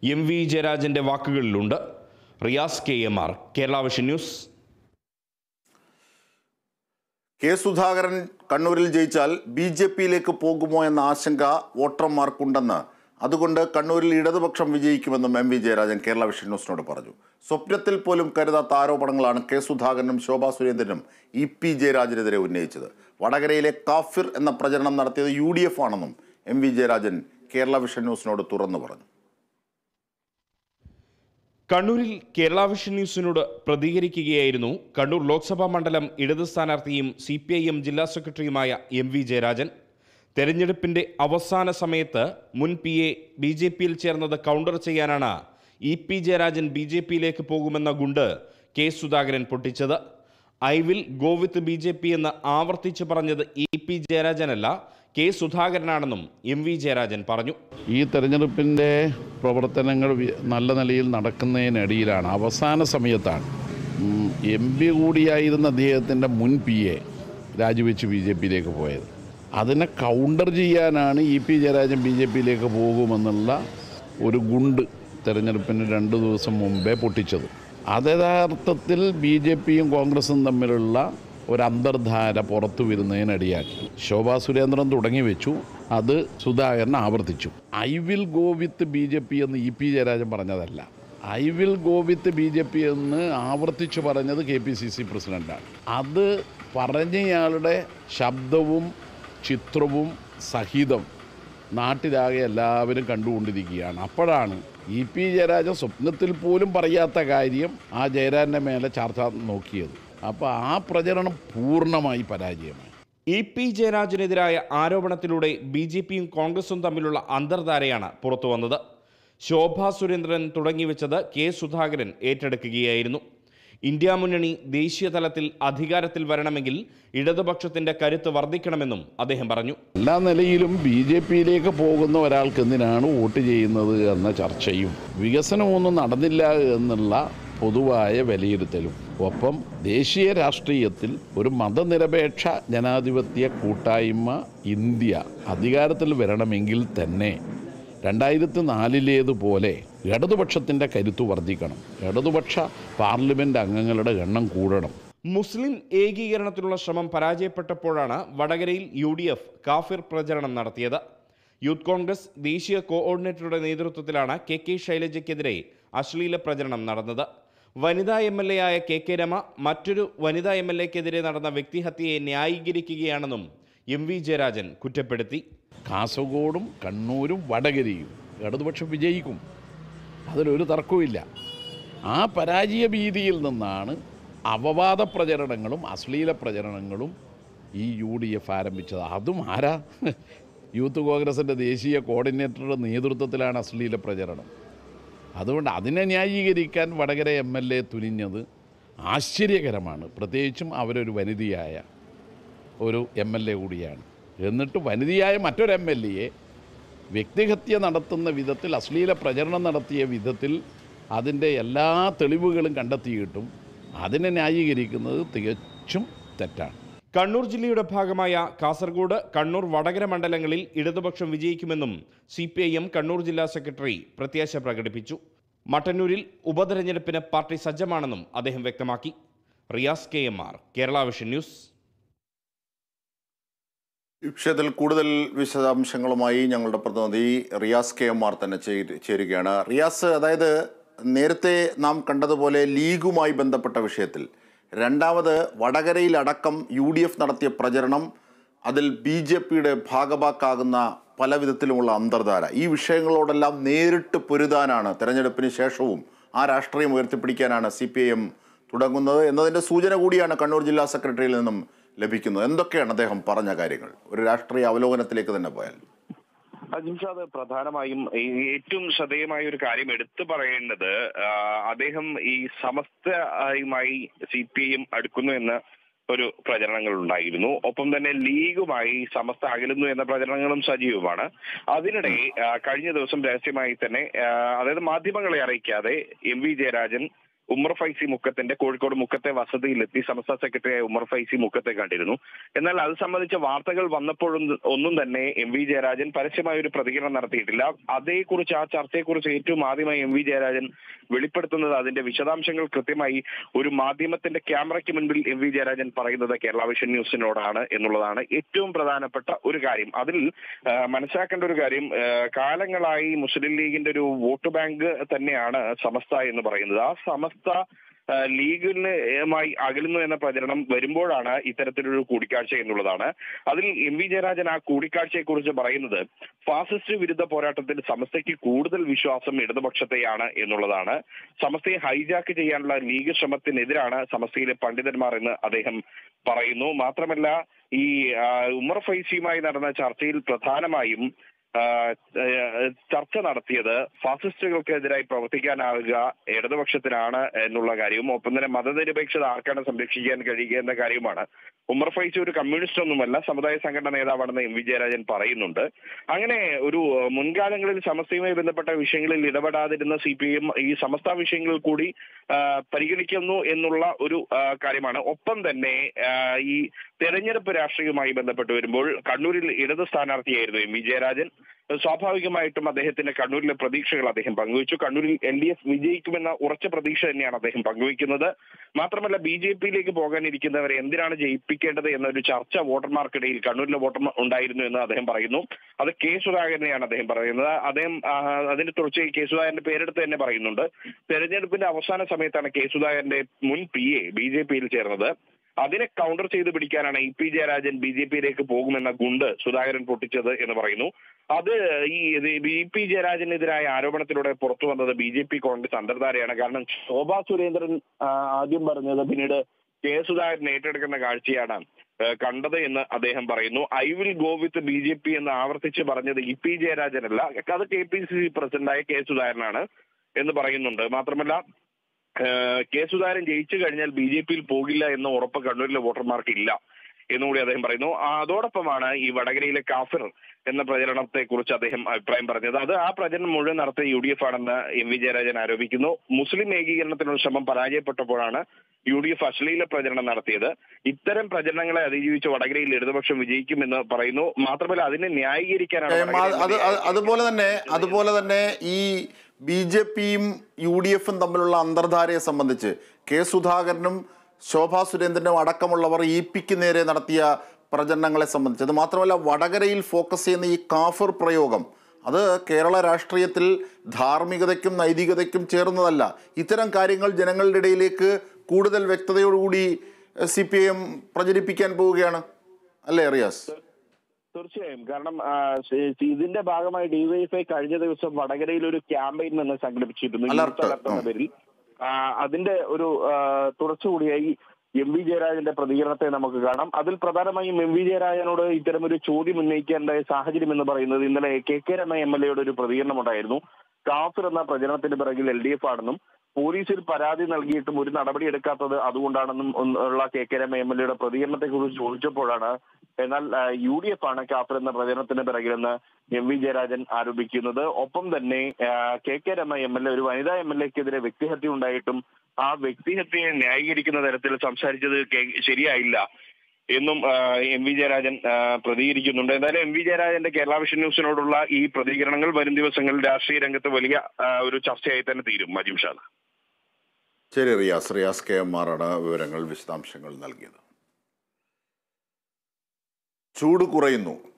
MV ജയരാജന്റെ വാക്കുകളിലുണ്ട്. Riyas KMR, Kerala vision news. K Sudhakaran കണ്ണൂരിൽ ജയിച്ചാൽ BJP-യിലേക്ക് പോകുമോ എന്ന ആശങ്ക വോട്ടർമാർക്കുണ്ടെന്ന്, അതുകൊണ്ട് കണ്ണൂരിൽ ഇടതുപക്ഷം വിജയിക്കുമെന്നും MV ജയരാജൻ കേരള വിഷൻ ന്യൂസിനോട് പറഞ്ഞു. സ്വപ്നത്തിൽ പോലും കരുതാത്ത ആരോപണങ്ങളാണ് കെ സുധാകരനും ശോഭാ സുരേന്ദ്രനും EP ജയരാജനെതിരെ ഉന്നയിച്ചത്. വടകരയിലെ കാഫിർ എന്ന പ്രചരണം നടത്തിയത് UDF ആണെന്നും MV ജയരാജൻ കേരള വിഷൻ ന്യൂസിനോട് തുറന്നു പറഞ്ഞു. കണ്ണൂരിൽ കേരള വിഷൻ ന്യൂസിനോട് പ്രതികരിക്കുകയായിരുന്നു കണ്ണൂർ ലോക്സഭാ മണ്ഡലം ഇടത് സ്ഥാനാർത്ഥിയും CPIM ജില്ലാ സെക്രട്ടറിയുമായ MV ജയരാജൻ. തെരഞ്ഞെടുപ്പിന്റെ അവസാന സമയത്ത് മുൻ PA BJP-യിൽ ചേർന്നത് കൗണ്ടർ ചെയ്യാനാണ് EP ജയരാജൻ BJP-യിലേക്ക് പോകുമെന്ന ഗുണ്ട് കെ സുധാകരൻ പൊട്ടിച്ചത്. I will go with BJP എന്ന് ആവർത്തിച്ച് പറഞ്ഞത് EP ജയരാജനല്ല, കെ സുധാകരനാണെന്നും MV ജയരാജൻ പറഞ്ഞു. ഈ തെരഞ്ഞെടുപ്പിൻ്റെ പ്രവർത്തനങ്ങൾ നല്ല നിലയിൽ നടക്കുന്നതിനിടയിലാണ്, അവസാന സമയത്താണ് MP കൂടിയായിരുന്ന അദ്ദേഹത്തിൻ്റെ മുൻ PA രാജിവെച്ച് BJP-യിലേക്ക് പോയത്. അതിനെ കൗണ്ടർ ചെയ്യാനാണ് EP ജയരാജൻ BJP-യിലേക്ക് പോകുമെന്നുള്ള ഒരു ഗുണ്ട് തെരഞ്ഞെടുപ്പിന് 2 ദിവസം മുമ്പേ പൊട്ടിച്ചത്. അത് യഥാർത്ഥത്തിൽ BJP-യും കോൺഗ്രസും തമ്മിലുള്ള ഒരു അന്തർധാര പുറത്തു വരുന്നതിനിടയാക്കി. ശോഭാ സുരേന്ദ്രൻ തുടങ്ങി വെച്ചു, അത് സുധാകരൻ ആവർത്തിച്ചു. I will go with BJP എന്ന് EP ജയരാജൻ പറഞ്ഞതല്ല, I will go with BJP എന്ന് ആവർത്തിച്ചു പറഞ്ഞത് KPCC പ്രസിഡൻ്റാണ്. അത് പറഞ്ഞയാളുടെ ശബ്ദവും ചിത്രവും സഹിതം നാട്ടിലാകെ എല്ലാവരും കണ്ടുകൊണ്ടിരിക്കുകയാണ്. അപ്പോഴാണ് EP ജയരാജൻ സ്വപ്നത്തിൽ പോലും പറയാത്ത കാര്യം ആ ജയരാജൻ്റെ മേലെ ചാർത്താൻ നോക്കിയത്. അപ്പോൾ ആ പ്രചരണം പൂർണ്ണമായി പരാജയമായി. EP ജയരാജനെതിരായ ആരോപണത്തിലൂടെ BJP-യും കോൺഗ്രസും തമ്മിലുള്ള അന്തർധാരയാണ് പുറത്തു വന്നത്. ശോഭാ സുരേന്ദ്രൻ തുടങ്ങിവെച്ചത് കെ സുധാകരൻ ഏറ്റെടുക്കുകയായിരുന്നു. ഇന്ത്യ മുന്നണി ദേശീയ തലത്തിൽ അധികാരത്തിൽ വരണമെങ്കിൽ ഇടതുപക്ഷത്തിന്റെ കരുത്ത് വർദ്ധിക്കണമെന്നും അദ്ദേഹം പറഞ്ഞു. എല്ലാ നിലയിലും BJP-യിലേക്ക് പോകുന്ന ഒരാൾക്ക് എന്തിനാണ് വോട്ട് ചെയ്യുന്നത് എന്ന ചർച്ചയും വികസനമൊന്നും നടന്നില്ല എന്നുള്ള പൊതുവായ വിലയിരുത്തലും, ഒപ്പം ദേശീയ രാഷ്ട്രീയത്തിൽ ഒരു മതനിരപേക്ഷ ജനാധിപത്യ കൂട്ടായ്മ ഇന്ത്യ അധികാരത്തിൽ വരണമെങ്കിൽ തന്നെ 2004-ലേതുപോലെ ഇടതുപക്ഷത്തിൻ്റെ കരുത്ത് വർദ്ധിക്കണം, ഇടതുപക്ഷ പാർലമെൻറ്റ് അംഗങ്ങളുടെ എണ്ണം കൂടണം. മുസ്ലിം ഏകീകരണത്തിനുള്ള ശ്രമം പരാജയപ്പെട്ടപ്പോഴാണ് വടകരയിൽ UDF കാഫിർ പ്രചരണം നടത്തിയത്. യൂത്ത് കോൺഗ്രസ് ദേശീയ കോഓർഡിനേറ്ററുടെ നേതൃത്വത്തിലാണ് KK ശൈലജയ്ക്കെതിരെ അശ്ലീല പ്രചരണം നടന്നത്. വനിതാ MLA ആയ KK രമ മറ്റൊരു വനിതാ MLA-ക്കെതിരെ നടന്ന വ്യക്തിഹത്യയെ ന്യായീകരിക്കുകയാണെന്നും MV ജയരാജൻ കുറ്റപ്പെടുത്തി. കാസർഗോഡും കണ്ണൂരും വടകരയും ഇടതുപക്ഷം വിജയിക്കും, അതിലൊരു തർക്കവുമില്ല. ആ പരാജയ ഭീതിയിൽ നിന്നാണ് അപവാദ പ്രചരണങ്ങളും അശ്ലീല പ്രചരണങ്ങളും ഈ UDF ആരംഭിച്ചത്. അതും ആരാ? യൂത്ത് കോൺഗ്രസിൻ്റെ ദേശീയ കോർഡിനേറ്ററുടെ നേതൃത്വത്തിലാണ് അശ്ലീല പ്രചരണം. അതുകൊണ്ട് അതിനെ ന്യായീകരിക്കാൻ വടകര MLA തുനിഞ്ഞത് ആശ്ചര്യകരമാണ്. പ്രത്യേകിച്ചും അവരൊരു വനിതയായ ഒരു MLA കൂടിയാണ്. എന്നിട്ട് വനിതയായ മറ്റൊരു MLA വ്യക്തിഹത്യ നടത്തുന്ന വിധത്തിൽ, അശ്ലീല പ്രചരണം നടത്തിയ വിധത്തിൽ അതിൻ്റെ എല്ലാ തെളിവുകളും കണ്ടെത്തിയിട്ടും അതിനെ ന്യായീകരിക്കുന്നത് തികച്ചും തെറ്റാണ്. കണ്ണൂർ ജില്ലയുടെ ഭാഗമായ കാസർഗോഡ്, കണ്ണൂർ, വടകര മണ്ഡലങ്ങളിൽ ഇടതുപക്ഷം വിജയിക്കുമെന്നും CPIM കണ്ണൂർ ജില്ലാ സെക്രട്ടറി പ്രത്യാശ പ്രകടിപ്പിച്ചു. മട്ടന്നൂരിൽ ഉപതെരഞ്ഞെടുപ്പിന് പാർട്ടി സജ്ജമാണെന്നും അദ്ദേഹം വ്യക്തമാക്കി. Riyas KMR, Kerala vision news. ഈ വിഷയത്തിൽ കൂടുതൽ വിശദാംശങ്ങളുമായി ഞങ്ങളുടെ പ്രതിനിധി റിയാസ് KMR തന്നെ ചേരുകയാണ്. റിയാസ്, അതായത് നേരത്തെ നാം കണ്ടതുപോലെ ലീഗുമായി ബന്ധപ്പെട്ട വിഷയത്തിൽ രണ്ടാമത് വടകരയിലടക്കം UDF നടത്തിയ പ്രചരണം, അതിൽ BJP-യുടെ ഭാഗഭാക്കാകുന്ന പല വിധത്തിലുമുള്ള അന്തർധാര, ഈ വിഷയങ്ങളോടെല്ലാം നേരിട്ട് പൊരുതാനാണ് തെരഞ്ഞെടുപ്പിന് ശേഷവും ആ രാഷ്ട്രീയം ഉയർത്തിപ്പിടിക്കാനാണ് CPIM തുടങ്ങുന്നത് എന്നതിൻ്റെ സൂചന കൂടിയാണ് കണ്ണൂർ ജില്ലാ സെക്രട്ടറിയിൽ നിന്നും ലഭിക്കുന്നത്. എന്തൊക്കെയാണ് അദ്ദേഹം പറഞ്ഞ കാര്യങ്ങൾ? ഒരു രാഷ്ട്രീയ അവലോകനത്തിലേക്ക് തന്നെ പോയാൽ. ജിംഷാദ്, പ്രധാനമായും ഏറ്റവും ശ്രദ്ധേയമായ ഒരു കാര്യം എടുത്തു പറയേണ്ടത്, അദ്ദേഹം ഈ സമസ്തയുമായി CPIM അടുക്കുന്നു എന്ന ഒരു പ്രചരണങ്ങൾ ഉണ്ടായിരുന്നു. ഒപ്പം തന്നെ ലീഗുമായി സമസ്ത അകലുന്നു എന്ന പ്രചരണങ്ങളും സജീവമാണ്. അതിനിടെ കഴിഞ്ഞ ദിവസം രഹസ്യമായി തന്നെ, അതായത് മാധ്യമങ്ങളെ അറിയിക്കാതെ, MV ജയരാജൻ ഉമർ ഫൈസി മുക്കത്തിന്റെ കോഴിക്കോട് മുക്കത്തെ വസതിയിലെത്തി സമസ്ത സെക്രട്ടറിയായ ഉമർ ഫൈസി മുക്കത്തെ കണ്ടിരുന്നു. എന്നാൽ അത് സംബന്ധിച്ച വാർത്തകൾ വന്നപ്പോഴും ഒന്നും തന്നെ MV ജയരാജൻ പരസ്യമായ ഒരു പ്രതികരണം നടത്തിയിട്ടില്ല. അതേക്കുറിച്ച്, ആ ചർച്ചയെക്കുറിച്ച് ഏറ്റവും ആദ്യമായി MV ജയരാജൻ വെളിപ്പെടുത്തുന്നത് അതിന്റെ വിശദാംശങ്ങൾ കൃത്യമായി ഒരു മാധ്യമത്തിന്റെ ക്യാമറയ്ക്ക് മുൻപിൽ MV ജയരാജൻ പറയുന്നത് കേരള വിഷൻ ന്യൂസിനോടാണ് എന്നുള്ളതാണ് ഏറ്റവും പ്രധാനപ്പെട്ട ഒരു കാര്യം. അതിൽ മനസ്സിലാക്കേണ്ട ഒരു കാര്യം, കാലങ്ങളായി മുസ്ലിം ലീഗിന്റെ ഒരു വോട്ട് ബാങ്ക് തന്നെയാണ് സമസ്ത എന്ന് പറയുന്നത്. ആ സമസ്ത ലീഗിനുമായി അകലുന്നു എന്ന പ്രചരണം വരുമ്പോഴാണ് ഇത്തരത്തിലൊരു കൂടിക്കാഴ്ച എന്നുള്ളതാണ്. അതിൽ MV ജയരാജൻ ആ കൂടിക്കാഴ്ചയെക്കുറിച്ച് പറയുന്നത് ഫാസിസ്റ്റ് വിരുദ്ധ പോരാട്ടത്തിൽ സമസ്തയ്ക്ക് കൂടുതൽ വിശ്വാസം ഇടതുപക്ഷത്തെയാണ് എന്നുള്ളതാണ്. സമസ്തയെ ഹൈജാക്ക് ചെയ്യാനുള്ള ലീഗ് ശ്രമത്തിനെതിരാണ് സമസ്തയിലെ പണ്ഡിതന്മാർ എന്ന് അദ്ദേഹം പറയുന്നു. മാത്രമല്ല, ഈ ഉമർ ഫൈസിയുമായി നടന്ന ചർച്ചയിൽ പ്രധാനമായും ചർച്ച നടത്തിയത് ഫാസിസ്റ്റുകൾക്കെതിരായി പ്രവർത്തിക്കാനാവുക ഇടതുപക്ഷത്തിനാണ് എന്നുള്ള കാര്യവും ഒപ്പം തന്നെ മതനിരപേക്ഷത ആർക്കാണ് സംരക്ഷിക്കാൻ കഴിയുക എന്ന കാര്യവുമാണ്. ഉമർ ഫൈസി ഒരു കമ്മ്യൂണിസ്റ്റ് ഒന്നുമല്ല, സമുദായ സംഘടനാ നേതാവാണെന്ന് MV ജയരാജൻ പറയുന്നുണ്ട്. അങ്ങനെ ഒരു മുൻകാലങ്ങളിൽ സമസ്തയുമായി ബന്ധപ്പെട്ട വിഷയങ്ങളിൽ ഇടപെടാതിരുന്ന CPIM ഈ സമസ്ത വിഷയങ്ങളിൽ കൂടി പരിഗണിക്കുന്നു എന്നുള്ള ഒരു കാര്യമാണ്. ഒപ്പം തന്നെ ഈ തെരഞ്ഞെടുപ്പ് രാഷ്ട്രീയവുമായി ബന്ധപ്പെട്ട് വരുമ്പോൾ കണ്ണൂരിൽ ഇടത് സ്ഥാനാർത്ഥിയായിരുന്നു MV ജയരാജൻ. സ്വാഭാവികമായിട്ടും അദ്ദേഹത്തിന്റെ കണ്ണൂരിലെ പ്രതീക്ഷകൾ അദ്ദേഹം പങ്കുവച്ചു. കണ്ണൂരിൽ LDF വിജയിക്കുമെന്ന ഉറച്ച പ്രതീക്ഷ തന്നെയാണ് അദ്ദേഹം പങ്കുവയ്ക്കുന്നത്. മാത്രമല്ല, BJPയിലേക്ക് പോകാനിരിക്കുന്നവരെ എന്തിനാണ് ജയിപ്പിക്കേണ്ടത് എന്നൊരു ചർച്ച വോട്ടർമാർക്കിടയിൽ കണ്ണൂരിലെ വോട്ടർമാർ ഉണ്ടായിരുന്നു എന്ന് അദ്ദേഹം പറയുന്നു. അത് കെ സുധാകരനെയാണ് അദ്ദേഹം പറയുന്നത്. അദ്ദേഹം അതിന് തുടർച്ചയായി കെ സുധാകരന്റെ പേരെടുത്ത് തന്നെ പറയുന്നുണ്ട്. തെരഞ്ഞെടുപ്പിന്റെ അവസാന സമയത്താണ് കെ സുധാകരന്റെ മുൻ PA BJPയിൽ ചേർന്നത്. അതിനെ കൗണ്ടർ ചെയ്ത് പിടിക്കാനാണ് EP ജയരാജൻ BJPയിലേക്ക് പോകുമെന്ന ഗുണ്ട് സുധാകരൻ പൊട്ടിച്ചത് എന്ന് പറയുന്നു. അത് ഈ EP ജയരാജനെതിരായ ആരോപണത്തിലൂടെ പുറത്തു വന്നത് BJP കോൺഗ്രസ് അന്തർധാരയാണ്. കാരണം ശോഭാ സുരേന്ദ്രൻ ആദ്യം പറഞ്ഞത് പിന്നീട് കെ സുധാകരൻ ഏറ്റെടുക്കുന്ന കാഴ്ചയാണ് കണ്ടത് എന്ന് അദ്ദേഹം പറയുന്നു. I will go with BJP എന്ന് ആവർത്തിച്ച് പറഞ്ഞത് EP ജയരാജനല്ല, അത് KPCC പ്രസിഡന്റായ കെ സുധാകരനാണ് എന്ന് പറയുന്നുണ്ട്. മാത്രമല്ല, കെ സുധാകരൻ ജയിച്ചു കഴിഞ്ഞാൽ BJPയിൽ പോകില്ല എന്ന ഉറപ്പ് കണ്ണൂരിലെ വോട്ടർമാർക്ക് ഇല്ല എന്നുകൂടി അദ്ദേഹം പറയുന്നു. അതോടൊപ്പമാണ് ഈ വടകരയിലെ കാഫിർ എന്ന പ്രചരണത്തെ കുറിച്ച് അദ്ദേഹം അഭിപ്രായം പറഞ്ഞത്. ആ പ്രചരണം മുഴുവൻ നടത്തിയ UDF ആണെന്ന് MV ജയരാജൻ ആരോപിക്കുന്നു. മുസ്ലിം ഏകീകരണത്തിനുള്ള ശ്രമം പരാജയപ്പെട്ടപ്പോഴാണ് UDF അശ്ലീല പ്രചരണം നടത്തിയത്. ഇത്തരം പ്രചരണങ്ങളെ അതിജീവിച്ച് വടകരയിൽ ഇടതുപക്ഷം വിജയിക്കുമെന്ന് പറയുന്നു. മാത്രമല്ല, അതിനെ ന്യായീകരിക്കാനാണ് അതുപോലെ തന്നെ ഈ BJPയും UDFും തമ്മിലുള്ള അന്തർധാരയെ സംബന്ധിച്ച് കെ സുധാകരനും ശോഭാ സുരേന്ദ്രനും അടക്കമുള്ളവർ EP-ക്ക് നേരെ നടത്തിയ പ്രചരണങ്ങളെ സംബന്ധിച്ച്, അത് മാത്രമല്ല വടകരയിൽ ഫോക്കസ് ചെയ്യുന്ന ഈ കാഫിർ പ്രയോഗം, അത് കേരള രാഷ്ട്രീയത്തിൽ ധാർമ്മികതയ്ക്കും നൈതികതയ്ക്കും ചേർന്നതല്ല. ഇത്തരം കാര്യങ്ങൾ ജനങ്ങളുടെ ഇടയിലേക്ക് കൂടുതൽ വ്യക്തതയോടുകൂടി CPIM പ്രചരിപ്പിക്കാൻ പോവുകയാണ് അല്ലേ റിയാസ്? തീർച്ചയായും. കാരണം ഇതിന്റെ ഭാഗമായി DYFI കഴിഞ്ഞ ദിവസം വടകരയിൽ ഒരു ക്യാമ്പയിൻ തന്നെ സംഘടിപ്പിച്ചിരുന്നു എന്ന പേരിൽ. അതിന്റെ ഒരു തുടർച്ച കൂടിയായി MV ജയരാജന്റെ പ്രതികരണത്തെ നമുക്ക് കാണാം. അതിൽ പ്രധാനമായും MV ജയരാജനോട് ഇത്തരമൊരു ചോദ്യം ഉന്നയിക്കേണ്ട സാഹചര്യം എന്ന് പറയുന്നത് ഇന്നലെ KK രമ MLA ഒരു പ്രതികരണം ഉണ്ടായിരുന്നു. കാഫിർ എന്ന പ്രചരണത്തിന് പിറകിൽ LDF ആണെന്നും പോലീസിൽ പരാതി നൽകിയിട്ടും ഒരു നടപടി എടുക്കാത്തത് അതുകൊണ്ടാണെന്നും ഉള്ള KK രമ MLA പ്രതികരണത്തെ കുറിച്ച് ചോദിച്ചപ്പോഴാണ് എന്നാൽ UDF ആണ് കാഫിർ എന്ന പ്രചരണത്തിന് പിറകിലെന്ന് MV ജയരാജൻ ആരോപിക്കുന്നത്. ഒപ്പം തന്നെ KK രമ MLA ഒരു വനിതാ MLAക്കെതിരെ വ്യക്തിഹത്യ ഉണ്ടായിട്ടും ആ വ്യക്തിഹത്യയെ ന്യായീകരിക്കുന്ന തരത്തിൽ സംസാരിച്ചത് ശരിയായില്ല എന്നും MV ജയരാജൻ പ്രതികരിക്കുന്നുണ്ട്. എന്തായാലും MV ജയരാജന്റെ കേരള വിഷൻ ന്യൂസിനോടുള്ള ഈ പ്രതികരണങ്ങൾ വരും ദിവസങ്ങളിൽ രാഷ്ട്രീയ രംഗത്ത് വലിയ ഒരു ചർച്ചയായി തന്നെ തീരും. മജീം ഷാ. ശരി റിയാസ് KMR ആണ് വിവരങ്ങൾ വിശദാംശങ്ങൾ നൽകിയത്. ചൂട് കുറയുന്നു.